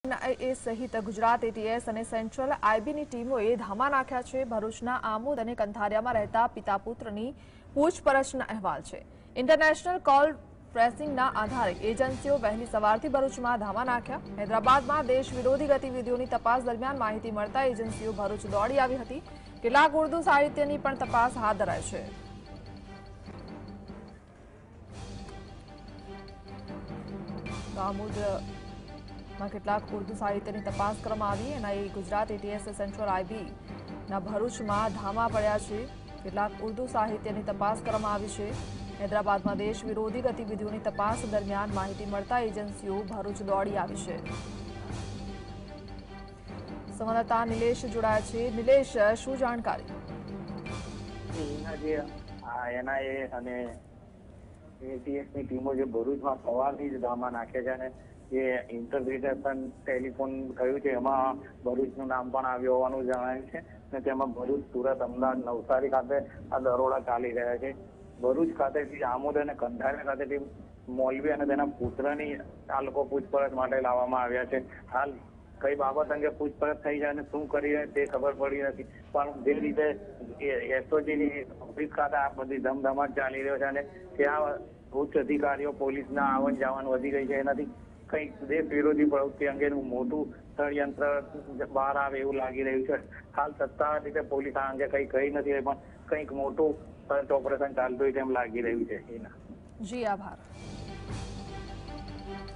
એ સહિત ગુજરાત એટીએસ અને સેન્ટ્રલ આઈબીની ટીમોએ ધામા નાખ્યા છે। ભરૂચના આમોદ અને કંથારિયામાં રહેતા પિતા પુત્રની પૂછપરછના અહેવાલ છે। ઇન્ટરનેશનલ કોલ ટ્રેસિંગના આધારે એજન્સીઓ વહેલી સવારથી ભરૂચમાં ધામા નાખ્યા। હૈદરાબાદમાં દેશ વિરોધી ગતિવિધિઓની તપાસ દરમિયાન માહિતી મળતા એજન્સીઓ ભરૂચ દોડી આવી હતી। કેટલાક ઉર્દુ સાહિત્યની પણ તપાસ હાથ ધરાઈ છે। આમોદમાં કેટલાક ઉર્દુ સાહિત્યની તપાસ કરવામાં આવી। એનઆઈએ ગુજરાત એટીએસ સેન્ટ્રલ આઈબીના ભરૂચમાં ધામા પડ્યા છે। કેટલાક ઉર્દુ સાહિત્યની તપાસ કરવામાં આવી છે। હૈદરાબાદમાં દેશ વિરોધી ગતિવિધિઓની તપાસ દરમિયાન માહિતી મળતા એજન્સીઓ ભરૂચ દોડી આવી છે। સંવાદદાતા નિલેશ જોડાયા છે। નિલેશ, શું જાણકારી? એનઆઈએ અને એટીએસની ટીમો જે ભરૂચમાં સવારથી જ ધામા નાખે છે અને જે ઇન્ટરપ્રિટેશન ટેલિફોન થયું છે એમાં ભરૂચનું નામ પણ આવ્યું હોવાનું જણાવ્યું છે અને તેમાં ભરૂચ, સુરત, અમદાવાદ, નવસારી ખાતે આ દરોડા ચાલી રહ્યા છે। ભરૂચ ખાતેથી આમોદ અને કંથારિયા ખાતેથી મોલવી અને તેના પુત્રની આ લોકો પૂછપરછ માટે લાવવામાં આવ્યા છે। હાલ કઈ બાબત અંગે પૂછપરછ થઈ છે અને શું કરી તે ખબર પડી નથી, પણ જે રીતે એસઓજીની ઓફિસ ખાતે આ બધી ધમધમાટ ચાલી રહ્યો છે અને ત્યાં ઉચ્ચ અધિકારીઓ પોલીસના આવન જાવન વધી ગઈ છે। એનાથી કંઈક દેશ વિરોધી પ્રવૃત્તિ અંગેનું મોટું ષડયંત્ર બહાર આવે એવું લાગી રહ્યું છે। હાલ સત્તાવાર રીતે પોલીસ આ અંગે કંઈ કહી નથી પણ કંઈક મોટું સર્ચ ઓપરેશન ચાલતું હોય તેમ લાગી રહ્યું છે। જી, આભાર।